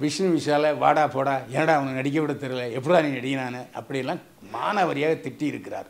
விஷ்ணு விஷாலை வாடா போடா ஏடா அவனை நடிக்க விட தெரியல எப்படா நீ நடிகினான்னு அப்படியெல்லாம் மானாவரியாக திட்டி இருக்கிறார்.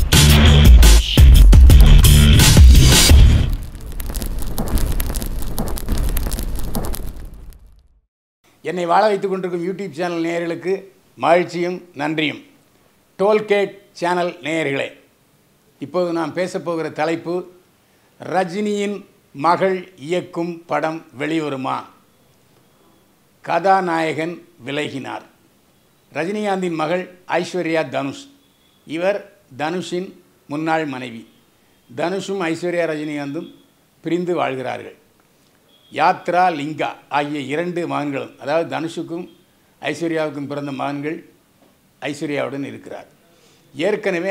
என்னை வாழ வைத்துக் கொண்டிருக்கும் யூடியூப் சேனல் நேயர்களுக்கு மகிழ்ச்சியும் நன்றியும். டோல்கேட் சேனல் நேயர்களே, இப்போது நாம் பேசப்போகிற தலைப்பு, ரஜினியின் மகள் இயக்கும் படம் வெளிவருமா? கதாநாயகன் விலகினார். ரஜினிகாந்தின் மகள் ஐஸ்வர்யா தனுஷ். இவர் தனுஷின் முன்னாள் மனைவி. தனுஷும் ஐஸ்வர்யா ரஜினிகாந்தும் பிரிந்து வாழ்கிறார்கள். யாத்ரா லிங்கா ஆகிய 2 மகன்களும், அதாவது தனுஷுக்கும் ஐஸ்வர்யாவுக்கும் பிறந்த மகன்கள் ஐஸ்வர்யாவுடன் இருக்கிறார். ஏற்கனவே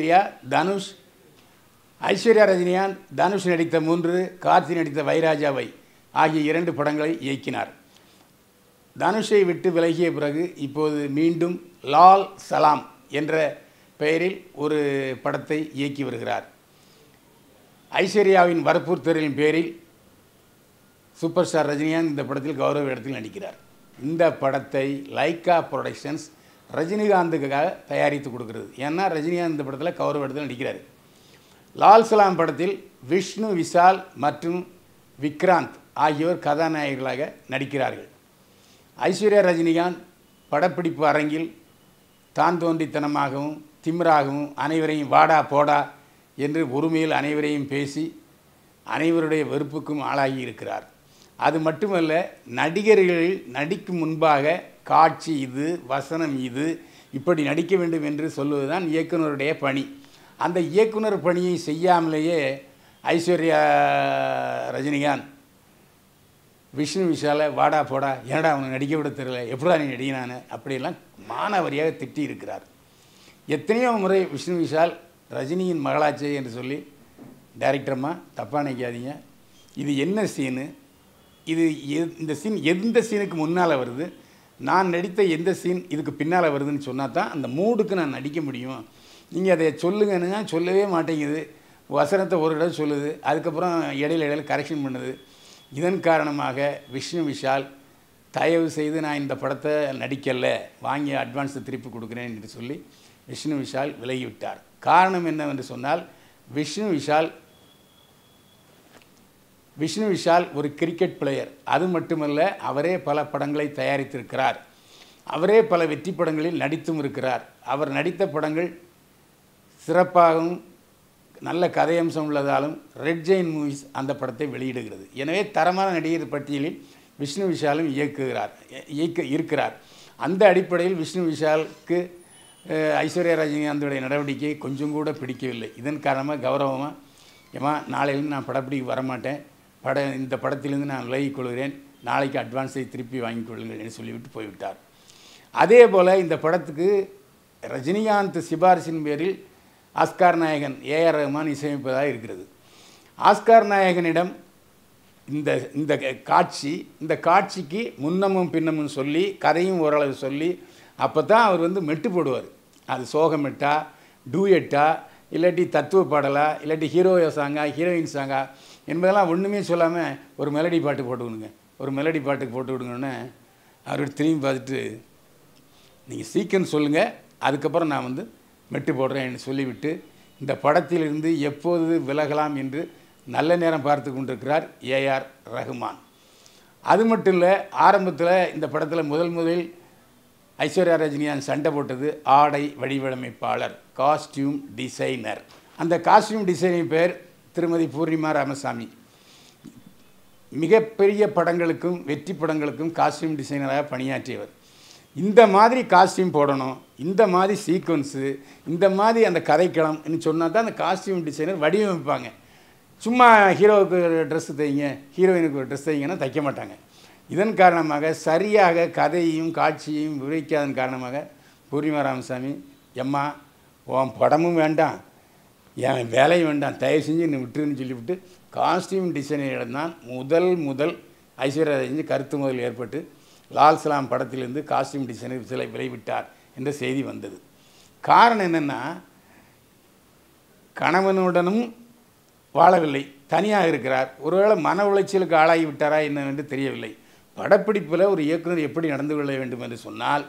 ஐஸ்வர்யா ரஜினிகாந்த் தனுஷ் நடித்த 3, கார்த்தி நடித்த வைராஜாவை ஆகிய 2 படங்களை இயக்கினார். தனுஷை விட்டு விலகிய பிறகு இப்போது மீண்டும் லால் சலாம் என்ற பெயரில் ஒரு படத்தை இயக்கி வருகிறார். ஐஸ்வர்யாவின் வற்புறுத்தலின் பேரில் சூப்பர் ஸ்டார் ரஜினிகாந்த் இந்த படத்தில் கௌரவ இடத்தில் நடிக்கிறார். இந்த படத்தை லைக்கா ப்ரொடக்ஷன்ஸ் ரஜினிகாந்துக்காக தயாரித்து கொடுக்கிறது. ஏன்னா ரஜினிகாந்த் இந்த படத்தில் கௌரவ இடத்தில் நடிக்கிறார். லால் சலாம் படத்தில் விஷ்ணு விஷால் மற்றும் விக்ராந்த் ஆகியோர் கதாநாயகர்களாக நடிக்கிறார்கள். ஐஸ்வர்யா ரஜினிகாந்த் படப்பிடிப்பு அரங்கில் தான் தோன்றித்தனமாகவும் திமிராகவும் அனைவரையும் வாடா போடா என்று ஒருமையில் அனைவரையும் பேசி அனைவருடைய வெறுப்புக்கும் ஆளாகி இருக்கிறார். அது மட்டுமல்ல, நடிகர்களில் நடிக்கும் முன்பாக காட்சி இது, வசனம் இது, இப்படி நடிக்க வேண்டும் என்று சொல்வதுதான் இயக்குனருடைய பணி. அந்த இயக்குனர் பணியை செய்யாமலேயே ஐஸ்வர்யா ரஜினிகாந்த் விஷ்ணு விஷாலை வாடா போடா ஏடா அவனை நடிக்க விட தெரியல எப்படா நீ நடிகினான்னு அப்படியெல்லாம் மானாவரியாக திட்டி இருக்கிறார். எத்தனையோ முறை விஷ்ணு விஷால் ரஜினியின் மகளாச்சே என்று சொல்லி, டைரக்டரம்மா தப்பாக நினைக்காதீங்க, இது என்ன சீனு, இது இந்த சீன் எந்த சீனுக்கு முன்னால் வருது, நான் நடித்த எந்த சீன் இதுக்கு பின்னால் வருதுன்னு சொன்னால் தான் அந்த மூடுக்கு நான் நடிக்க முடியும். நீங்கள் அதை சொல்லுங்கன்னா சொல்லவே மாட்டேங்குது. வசனத்தை ஒரு இடம் சொல்லுது, அதுக்கப்புறம் இடையில கரெக்ஷன் பண்ணுது. இதன் காரணமாக விஷ்ணு விஷால் தயவு செய்து நான் இந்த படத்தை நடிக்கலை, வாங்கி அட்வான்ஸை திருப்பி கொடுக்குறேன் என்று சொல்லி விஷ்ணு விஷால் விலகிவிட்டார். காரணம் என்னவென்று சொன்னால், விஷ்ணு விஷால் ஒரு கிரிக்கெட் பிளேயர். அது மட்டுமல்ல, அவரே பல படங்களை தயாரித்திருக்கிறார். அவரே பல வெற்றி படங்களில் நடித்தும் இருக்கிறார். அவர் நடித்த படங்கள் சிறப்பாகவும் நல்ல கதையம்சம் உள்ளதாலும் ரெட் ஜெயின் மூவிஸ் அந்த படத்தை வெளியிடுகிறது. எனவே தரமான நடிகர் பட்டியலில் விஷ்ணு விஷாலும் இருக்கிறார். அந்த அடிப்படையில் விஷ்ணு விஷாலுக்கு ஐஸ்வர்யா ரஜினிகாந்துடைய நடவடிக்கை கொஞ்சம் கூட பிடிக்கவில்லை. இதன் காரணமாக கௌரவமாக, ஏமா நாளையிலேருந்து நான் படப்பிடிக்கு வரமாட்டேன், இந்த படத்திலிருந்து நான் விலகிக் கொள்கிறேன், நாளைக்கு அட்வான்ஸை திருப்பி வாங்கிக் கொள்ளுங்கள் என்று சொல்லிவிட்டு போய்விட்டார். அதே போல் இந்த படத்துக்கு ரஜினிகாந்த் சிபாரிசின் பேரில் ஆஸ்கார் நாயகன் ஏஆர் ரஹ்மான் இசையமைப்பதாக இருக்கிறது. ஆஸ்கார் நாயகனிடம் இந்த காட்சிக்கு முன்னமும் பின்னமும் சொல்லி, கதையும் ஓரளவு சொல்லி, அப்போ தான் அவர் மெட்டு போடுவார். அது சோகமெட்டா, டூயட்டா, இல்லாட்டி தத்துவ பாடலா, இல்லாட்டி ஹீரோ சாங்கா, ஹீரோயின் சாங்கா என்பதெல்லாம் ஒன்றுமே சொல்லாமல் ஒரு மெலடி பாட்டு போட்டு விடுங்க, ஒரு மெலடி பாட்டுக்கு போட்டு விடுங்கன்னு அவர் திரும்பி பார்த்துட்டு, நீங்கள் சீக்கிரம் சொல்லுங்கள், அதுக்கப்புறம் நான் மெட்டு போடுறேன்னு சொல்லிவிட்டு இந்த படத்திலிருந்து எப்போது விலகலாம் என்று நல்ல நேரம் பார்த்து கொண்டிருக்கிறார் ஏஆர் ரஹ்மான். அது மட்டும் இல்லை, ஆரம்பத்தில் இந்த படத்தில் முதலில் ஐஸ்வர்யா ரஜினிகாந்த் சண்டை போட்டது ஆடை வடிவமைப்பாளர், காஸ்டியூம் டிசைனர். அந்த காஸ்டியூம் டிசைனிங் பேர் திருமதி பூர்ணிமா ராமசாமி. மிகப்பெரிய படங்களுக்கும் வெற்றி படங்களுக்கும் காஸ்டியூம் டிசைனராக பணியாற்றியவர். இந்த மாதிரி காஸ்டியூம் போடணும், இந்த மாதிரி சீக்வன்ஸு, இந்த மாதிரி அந்த கதைக்களம்னு சொன்னால் தான் அந்த காஸ்டியூம் டிசைனர் வடிவமைப்பாங்க. சும்மா ஹீரோவுக்கு ட்ரெஸ்ஸு தைங்க, ஹீரோயினுக்கு ஒரு ட்ரெஸ் தைங்கன்னா தைக்க மாட்டாங்க. இதன் காரணமாக சரியாக கதையையும் காட்சியையும் விவரிக்காதன் காரணமாக பூர்ணிமா ராமசாமி, எம்மா உன் படமும் வேண்டாம், என் வேலையும் வேண்டாம், தயவு செஞ்சு என்னை விட்டுருன்னு சொல்லிவிட்டு காஸ்டியூம் டிசைனரிடம் தான் முதல் ஐஸ்வர்யா ரஜினி கருத்து முதல் ஏற்பட்டு லால் சலாம் படத்திலிருந்து காஸ்டியூம் டிசைனர் விளைவிட்டார் என்ற செய்தி வந்தது. காரணம் என்னென்னா, கணவனுடனும் வாழவில்லை, தனியாக இருக்கிறார். ஒருவேளை மன உளைச்சலுக்கு ஆளாகி விட்டாரா என்னவென்று தெரியவில்லை. படப்பிடிப்பில் ஒரு இயக்குனர் எப்படி நடந்து கொள்ள வேண்டும் என்று சொன்னால்,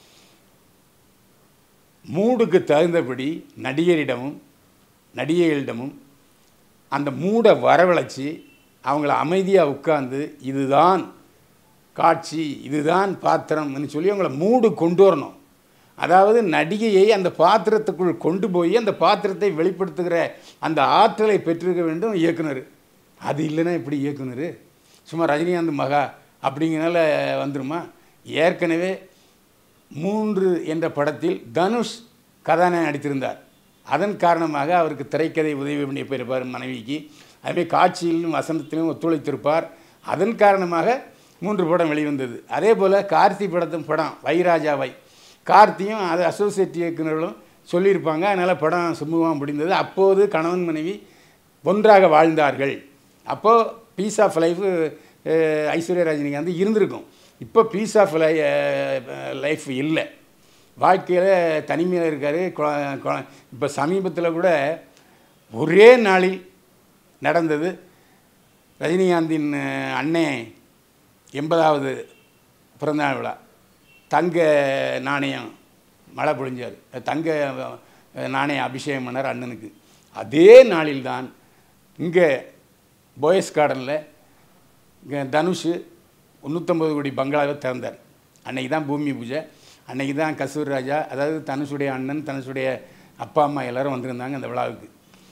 மூடுக்கு தகுந்தபடி நடிகரிடமும் நடிகைகளிடமும் அந்த மூடை வரவழைச்சி அவங்கள அமைதியாக உட்கார்ந்து இதுதான் காட்சி, இதுதான் பாத்திரம்னு சொல்லி அவங்கள மூடு கொண்டு வரணும். அதாவது நடிகையை அந்த பாத்திரத்துக்குள் கொண்டு போய் அந்த பாத்திரத்தை வெளிப்படுத்துகிற அந்த ஆற்றலை பெற்றிருக்க வேண்டும் இயக்குனர். அது இல்லைன்னா எப்படி இயக்குனர்? சும்மா ரஜினிகாந்த் மகா அப்படிங்கிறனால வந்துருமா? ஏற்கனவே 3 என்ற படத்தில் தனுஷ் கதாநாயகன் நடித்திருந்தார். அதன் காரணமாக அவருக்கு திரைக்கதை உதவி பண்ணி போயிருப்பார் மனைவிக்கு. அதுமாதிரி காட்சியிலும் வசனத்திலும் ஒத்துழைத்திருப்பார். அதன் காரணமாக 3 படம் வெளிவந்தது. அதே போல் கார்த்தி படம் வைராஜாவை கார்த்தியும் அது அசோசியேட் இயக்குநர்களும் சொல்லியிருப்பாங்க. அதனால் படம் சுமூகமாக முடிந்தது. அப்போது கணவன் மனைவி ஒன்றாக வாழ்ந்தார்கள். அப்போது piece of life Aishwarya Rajinikanth இருந்திருக்கும். இப்போ பீஸ் ஆஃப் லைஃப் இல்லை. வாழ்க்கையில் தனிமையில் இருக்கார். இப்போ சமீபத்தில் கூட ஒரே நாளில் நடந்தது ரஜினிகாந்தின் அண்ணே 80வது பிறந்தநாள் விழா. தங்க நாணயம் மழை பொழிஞ்சார். தங்க நாணயம் அபிஷேகம் பண்ணார் அண்ணனுக்கு. அதே நாளில்தான் இங்கே போயஸ் கார்டனில் தனுஷ் 350 கோடி பங்களாவை திறந்தார். அன்றைக்கி தான் பூமி பூஜை. அன்றைக்கி தான் கஸ்தூரி ராஜா, அதாவது தனுஷுடைய அண்ணன், தனுஷுடைய அப்பா அம்மா எல்லோரும் வந்திருந்தாங்க அந்த விழாவுக்கு.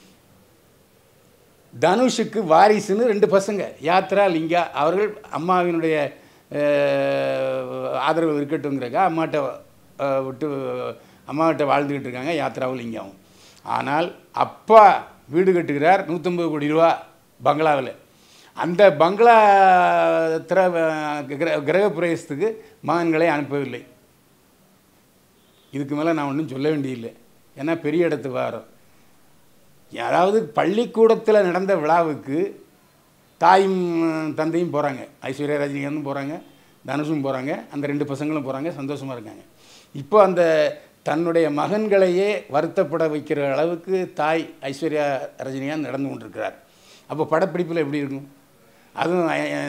தனுஷுக்கு வாரிசுன்னு 2 பசங்க, யாத்ரா லிங்கா. அவர்கள் அம்மாவினுடைய ஆதரவு இருக்கட்டுங்கிறக்க அம்மாவிட்ட வாழ்ந்துக்கிட்டு இருக்காங்க யாத்ராவும் லிங்காவும். ஆனால் அப்பா வீடு கட்டுகிறார் 150 கோடி ரூபா பங்களாவில். அந்த பங்களா கிரகப்பிரவேசத்துக்கு மகன்களை அனுப்பவில்லை. இதுக்கு மேலே நான் ஒன்றும் சொல்ல வேண்டியதில்லை. ஏன்னா பெரிய இடத்துக்கு வரோம். யாராவது பள்ளிக்கூடத்தில் நடந்த விழாவுக்கு தாயும் தந்தையும் போகிறாங்க. ஐஸ்வர்யா ரஜினிகாந்தும் போகிறாங்க, தனுஷும் போகிறாங்க, அந்த 2 பசங்களும் போகிறாங்க, சந்தோஷமாக இருக்காங்க. இப்போ அந்த தன்னுடைய மகன்களையே வருத்தப்பட வைக்கிற அளவுக்கு தாய் ஐஸ்வர்யா ரஜினிகாந்த் நடந்து கொண்டிருக்கிறார். அப்போ படப்பிடிப்பில் எப்படி இருக்கும்? அதுவும்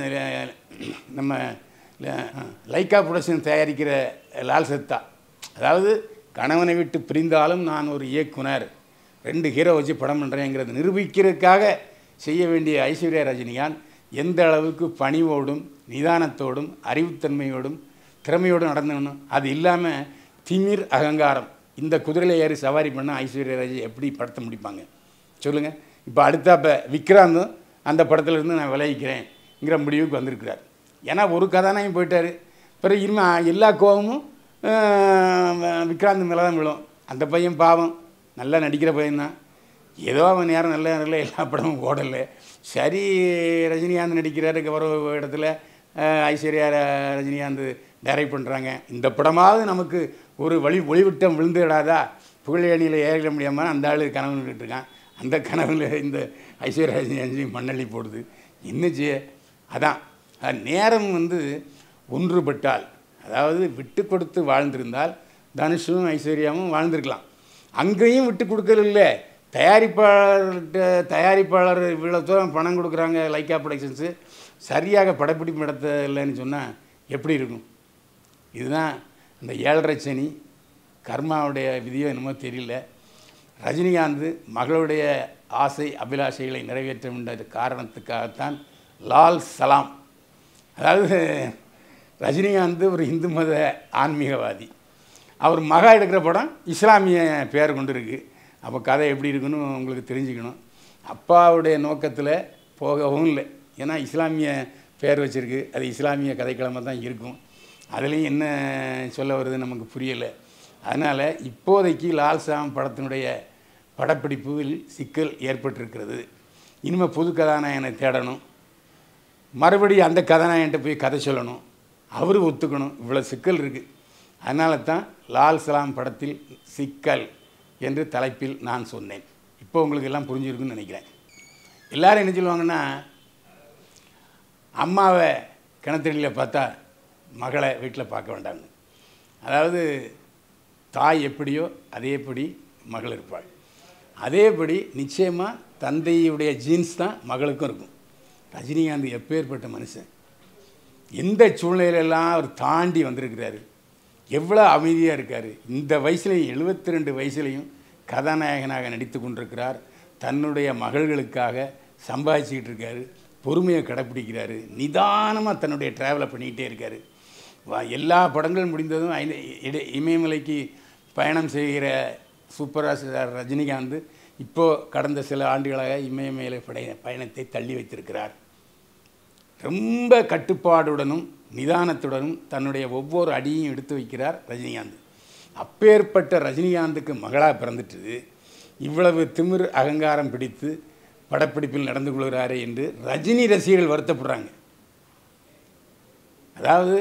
நம்ம லைக்கா ப்ரொடக்ஷன் தயாரிக்கிற லால் சத்தா, அதாவது கணவனை விட்டு பிரிந்தாலும் நான் ஒரு இயக்குனர், 2 ஹீரோ வச்சு படம் பண்ணுறேங்கிறது நிரூபிக்கிறதுக்காக செய்ய வேண்டிய ஐஸ்வர்யா ரஜினிகாந்த் எந்த அளவுக்கு பணிவோடும் நிதானத்தோடும் அறிவுத்தன்மையோடும் திறமையோடும் நடந்துக்கணும். அது இல்லாமல் திமிர் அகங்காரம், இந்த குதிரையில் ஏறி சவாரி பண்ண ஐஸ்வர்யா ராஜ் எப்படி படத்தை முடிப்பாங்க சொல்லுங்கள்? இப்போ அடுத்தாப்போ விக்ராந்தும் அந்த படத்துலேருந்து நான் விளைவிக்கிறேங்கிற முடிவுக்கு வந்திருக்கிறார். ஏன்னா ஒரு கதாநாயகன் போயிட்டார். பிறகு இனிமேல் எல்லா கோபமும் விக்ராந்த் மேலே தான் விழும். அந்த பையன் பாவம், நல்லா நடிக்கிற பையன்தான். ஏதோ அவன் நேரம் நல்ல நேரில் எல்லா படமும் ஓடலை. சரி, ரஜினிகாந்த் நடிக்கிறாரு கௌரவ இடத்துல, ஐஸ்வர்யா ரஜினிகாந்த் டைரக்ட் பண்ணுறாங்க. இந்த படமாவது நமக்கு ஒரு ஒளிவிட்டம் விழுந்து விடாதா, புகழேணியில் ஏறிட முடியாமல் அந்த ஆள் கனவு இருக்கான். அந்த கனவில் இந்த ஐஸ்வர்யா ரஜினிகாந்த் மண்ணள்ளி போடுது. என்னச்சு அதான் நேரம் ஒன்றுபட்டால், அதாவது விட்டு கொடுத்து வாழ்ந்திருந்தால் தனுஷும் ஐஸ்வர்யாவும் வாழ்ந்திருக்கலாம். அங்கேயும் விட்டு கொடுக்கல. தயாரிப்பாளர் இவ்வளோ தூரம் பணம் கொடுக்குறாங்க லைக்கா ப்ரொடக்ஷன்ஸு, சரியாக படப்பிடிப்பு நடத்தலைன்னு சொன்னால் எப்படி இருக்கும்? இதுதான் இந்த 7.5 சனி கர்மாவுடைய விதியோ என்னமோ தெரியல. ரஜினிகாந்த் மகளுடைய ஆசை அபிலாஷைகளை நிறைவேற்ற வேண்டிய காரணத்துக்காகத்தான் லால் சலாம், அதாவது ரஜினிகாந்த் ஒரு இந்து மத ஆன்மீகவாதி. அவர் மகா எடுக்கிற படம் இஸ்லாமிய பேர் கொண்டு இருக்குது. அப்போ கதை எப்படி இருக்குன்னு உங்களுக்கு தெரிஞ்சுக்கணும். அப்பாவுடைய நோக்கத்தில் போகவும் இல்லை. ஏன்னா இஸ்லாமிய பேர் வச்சுருக்கு, அது இஸ்லாமிய கதைக்கிழமை தான் இருக்கும். அதுலேயும் என்ன சொல்ல வருது நமக்கு புரியலை. அதனால் இப்போதைக்கு லால் சலாம் படத்தினுடைய படப்பிடிப்பில் சிக்கல் ஏற்பட்டிருக்கிறது. இனிமேல் புது கதாநாயகனை தேடணும், மறுபடியும் அந்த கதாநாயகன்ட்ட போய் கதை சொல்லணும், அவர் ஒத்துக்கணும். இவ்வளோ சிக்கல் இருக்குது. அதனால தான் லால் சலாம் படத்தில் சிக்கல் என்று தலைப்பில் நான் சொன்னேன். இப்போ உங்களுக்கு எல்லாம் புரிஞ்சிருக்குன்னு நினைக்கிறேன். எல்லோரும் என்ன சொல்லுவாங்கன்னா, அம்மாவை கிணத்தடியில் பார்த்தா மகளை வீட்டில் பார்க்க வேண்டாம்னு. அதாவது தாய் எப்படியோ அதேபடி மகள் இருப்பாள். அதேபடி நிச்சயமாக தந்தையுடைய ஜீன்ஸ் தான் மகளுக்கும் இருக்கும். ரஜினிகாந்த் எப்பேற்பட்ட மனுஷன், எந்த சூழ்நிலையிலெல்லாம் அவர் தாண்டி வந்திருக்கிறாரு. எவ்வளோ அமைதியாக இருக்கார். இந்த வயசுலையும் 72 வயசுலையும் கதாநாயகனாக நடித்து கொண்டிருக்கிறார். தன்னுடைய மகள்களுக்காக சம்பாதிச்சிக்கிட்டு இருக்காரு. பொறுமையை கடைப்பிடிக்கிறாரு. நிதானமாக தன்னுடைய ட்ராவலை பண்ணிக்கிட்டே இருக்கார். எல்லா படங்களும் முடிந்ததும் இமயமலைக்கு பயணம் செய்கிற சூப்பர் ஸ்டார் ரஜினிகாந்த் இப்போது கடந்த சில ஆண்டுகளாக இமயமலை பயணத்தை தள்ளி வைத்திருக்கிறார். ரொம்ப கட்டுப்பாடுடனும் நிதானத்துடனும் தன்னுடைய ஒவ்வொரு அடியையும் எடுத்து வைக்கிறார் ரஜினிகாந்த். அப்பேற்பட்ட ரஜினிகாந்துக்கு மகளாக பிறந்துட்டு இவ்வளவு திமிர் அகங்காரம் பிடித்து படப்பிடிப்பில் நடந்து கொள்கிறாரே என்று ரஜினி ரசிகர்கள் வருத்தப்படுறாங்க. அதாவது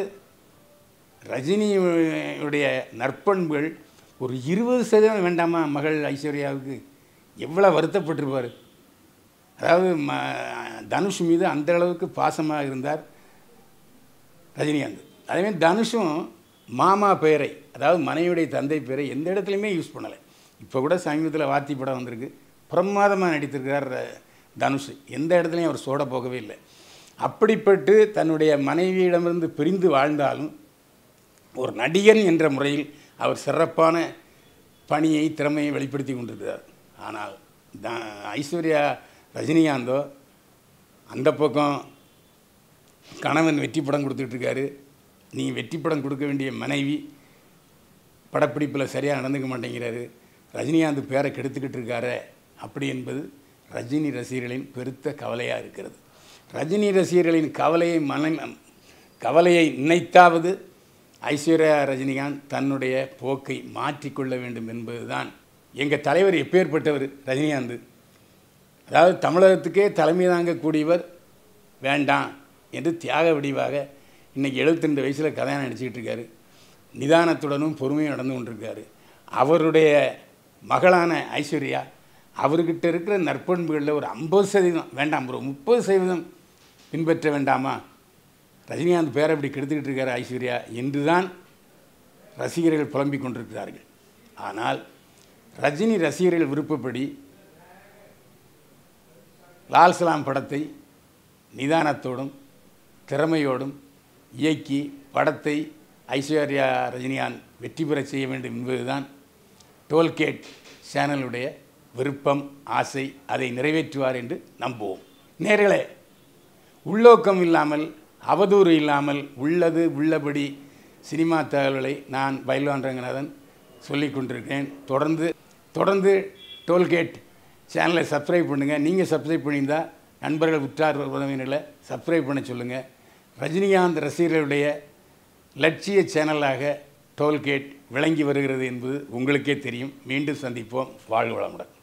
ரஜினியுடைய நற்பண்புகள் ஒரு 20% வேண்டாமா மகள் ஐஸ்வர்யாவுக்கு? எவ்வளோ வருத்தப்பட்டிருப்பார். அதாவது தனுஷ் மீது அந்த அளவுக்கு பாசமாக இருந்தார் ரஜினிகாந்த். அதேமாதிரி தனுஷும் மாமா பெயரை, அதாவது மனைவியுடைய தந்தை பெயரை எந்த இடத்துலையுமே யூஸ் பண்ணலை. இப்போ கூட சமீபத்தில் வாத்தி படம் வந்திருக்கு, பிரமாதமாக நடித்திருக்கிறார் தனுஷ். எந்த இடத்துலையும் அவர் சோட போகவே இல்லை. அப்படிப்பட்டு தன்னுடைய மனைவியிடமிருந்து பிரிந்து வாழ்ந்தாலும் ஒரு நடிகன் என்ற முறையில் அவர் சிறப்பான பணியை திறமையை வெளிப்படுத்தி கொண்டிருக்கிறார். ஆனால் ஐஸ்வர்யா ரஜினிகாந்தோ அந்த பக்கம் கணவன் வெற்றி படம் கொடுத்துட்ருக்காரு. நீ வெற்றி படம் கொடுக்க வேண்டிய மனைவி படப்பிடிப்பில் சரியாக நடந்துக்க மாட்டேங்கிறாரு, ரஜினிகாந்த் பேரை கெடுத்துக்கிட்டு இருக்காரு. அப்படி என்பது ரஜினி ரசிகர்களின் பெருத்த கவலையாக இருக்கிறது. ரஜினி ரசிகர்களின் கவலையை நினைத்தாவது ஐஸ்வர்யா ரஜினிகாந்த் தன்னுடைய போக்கை மாற்றிக்கொள்ள வேண்டும் என்பது தான். எங்கள் தலைவர் எப்பேற்பட்டவர் ரஜினிகாந்த். அதாவது தமிழகத்துக்கே தலைமை தாங்கக்கூடியவர் வேண்டாம் என்று தியாக வடிவாக இன்றைக்கி 72 வயசில் கதையாக நடிச்சுக்கிட்டு இருக்காரு. நிதானத்துடனும் பொறுமையும் நடந்து கொண்டிருக்காரு. அவருடைய மகளான ஐஸ்வர்யா அவர்கிட்ட இருக்கிற நற்பண்புகளில் ஒரு 50% வேண்டாம், ஒரு 30% பின்பற்ற வேண்டாமா? ரஜினிகாந்த் பேரை இப்படி கெடுத்துக்கிட்டு இருக்கார் ஐஸ்வர்யா என்று தான் ரசிகர்கள் புலம்பிக் கொண்டிருக்கிறார்கள். ஆனால் ரஜினி ரசிகர்கள் விருப்பப்படி லால் சலாம் படத்தை நிதானத்தோடும் திறமையோடும் இயக்கி படத்தை ஐஸ்வர்யா ரஜினிகாந்த் வெற்றி பெற செய்ய வேண்டும் என்பதுதான் டோல்கேட் சேனலுடைய விருப்பம், ஆசை. அதை நிறைவேற்றுவார் என்று நம்புவோம். நேர்களே, உள்நோக்கம் இல்லாமல் அவதூறு இல்லாமல் உள்ளது உள்ளபடி சினிமா தகவல்களை நான் பைல்வான் ரங்கநாதன் சொல்லிக் கொண்டிருக்கேன். தொடர்ந்து டோல்கேட் சேனலை சப்ஸ்கிரைப் பண்ணுங்கள். நீங்கள் சப்ஸ்கிரைப் பண்ணியிருந்தால் நண்பர்கள் உற்றார் உறவினர்களை சப்ஸ்கிரைப் பண்ண சொல்லுங்கள். ரஜினிகாந்த் ரசிகர்களுடைய லட்சிய சேனலாக டோல்கேட் விளங்கி வருகிறது என்பது உங்களுக்கே தெரியும். மீண்டும் சந்திப்போம். வாழ்க வளமுடன்.